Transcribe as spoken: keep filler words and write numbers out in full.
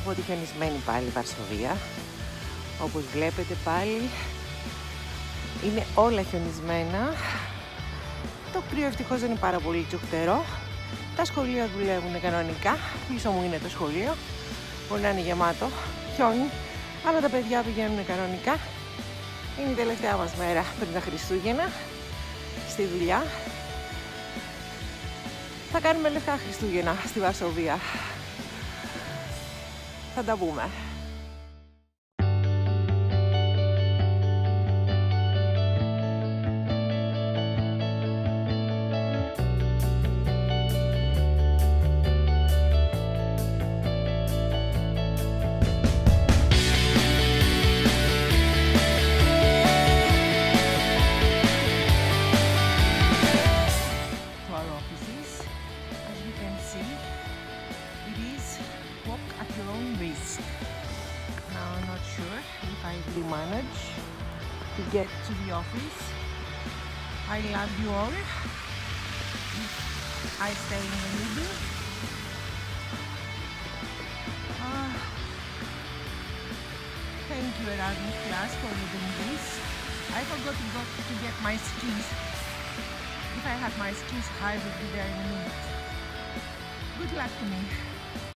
πω ότι χιονισμένη πάλι η Βαρσοβία. Όπως βλέπετε πάλι είναι όλα χιονισμένα. Το κρύο ευτυχώς δεν είναι πάρα πολύ τσουχτερό. Τα σχολεία δουλεύουν κανονικά. Πίσω μου είναι το σχολείο. Μπορεί να είναι γεμάτο χιόνι, αλλά τα παιδιά πηγαίνουν κανονικά. Είναι η τελευταία μας μέρα πριν τα Χριστούγεννα στη δουλειά. Θα κάνουμε λευκά Χριστούγεννα στη Βαρσοβία. Θα τα πούμε. Manage to get to the office. I love you all. I stay in the middle. Ah, thank you Erasmus class for doing this. I forgot to go to get my skis. If I had my skis, I would be there in a minute. Good luck to me.